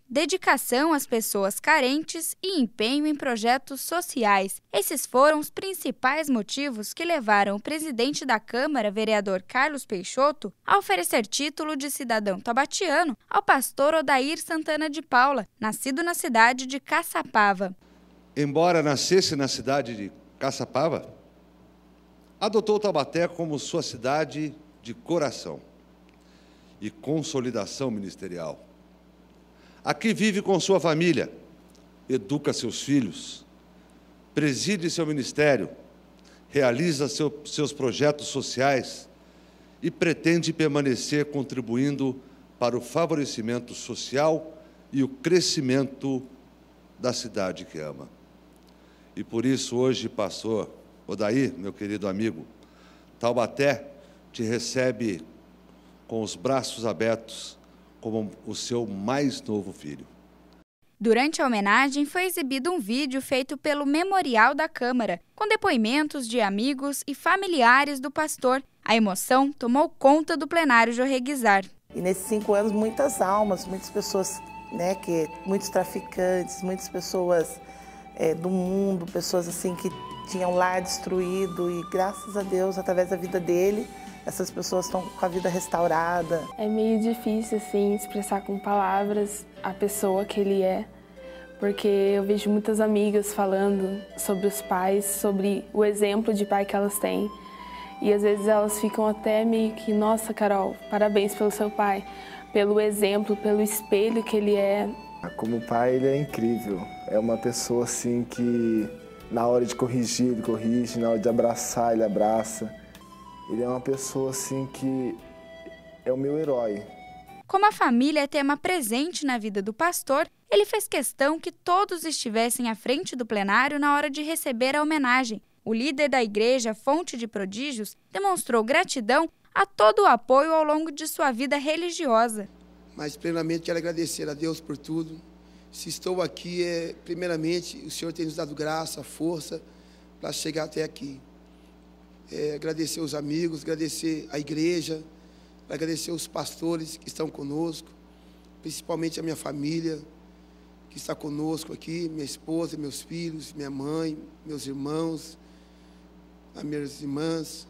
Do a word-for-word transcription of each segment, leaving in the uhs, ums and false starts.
dedicação às pessoas carentes e empenho em projetos sociais. Esses foram os principais motivos que levaram o presidente da Câmara, vereador Carlos Peixoto, a oferecer título de cidadão tabatiano ao pastor Odair Santana de Paula, nascido na cidade de Caçapava. Embora nascesse na cidade de Caçapava, adotou Taubaté como sua cidade de coração e consolidação ministerial. Aqui vive com sua família, educa seus filhos, preside seu ministério, realiza seu, seus projetos sociais e pretende permanecer contribuindo para o favorecimento social e o crescimento da cidade que ama. E por isso hoje, pastor Odair, meu querido amigo, Taubaté te recebe com os braços abertos como o seu mais novo filho. Durante a homenagem, foi exibido um vídeo feito pelo Memorial da Câmara, com depoimentos de amigos e familiares do pastor. A emoção tomou conta do plenário Jorreguizar. E nesses cinco anos, muitas almas, muitas pessoas, né, que, muitos traficantes, muitas pessoas é, do mundo, pessoas assim que tinham lar destruído e, graças a Deus, através da vida dele, essas pessoas estão com a vida restaurada. É meio difícil, assim, expressar com palavras a pessoa que ele é, porque eu vejo muitas amigas falando sobre os pais, sobre o exemplo de pai que elas têm. E às vezes elas ficam até meio que, nossa, Carol, parabéns pelo seu pai, pelo exemplo, pelo espelho que ele é. Como pai, ele é incrível. É uma pessoa, assim, que na hora de corrigir, ele corrige, na hora de abraçar, ele abraça. Ele é uma pessoa, assim, que é o meu herói. Como a família é tema presente na vida do pastor, ele fez questão que todos estivessem à frente do plenário na hora de receber a homenagem. O líder da igreja, Fonte de Prodígios, demonstrou gratidão a todo o apoio ao longo de sua vida religiosa. Mas, plenamente, quero agradecer a Deus por tudo. Se estou aqui, é, primeiramente, o Senhor tem nos dado graça, força para chegar até aqui. É, agradecer os amigos, agradecer a igreja, agradecer os pastores que estão conosco, principalmente a minha família que está conosco aqui, minha esposa, meus filhos, minha mãe, meus irmãos, as minhas irmãs.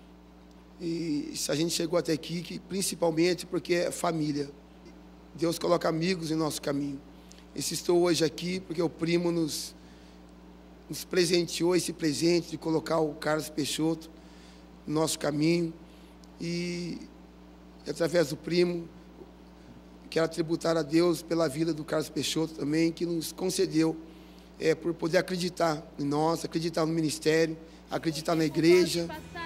E se a gente chegou até aqui, que, principalmente porque é família. Deus coloca amigos em nosso caminho. E se estou hoje aqui, porque o primo nos nos presenteou esse presente de colocar o Carlos Peixoto no nosso caminho e, através do primo, quero tributar a Deus pela vida do Carlos Peixoto também, que nos concedeu, é, por poder acreditar em nós, acreditar no ministério, acreditar na igreja.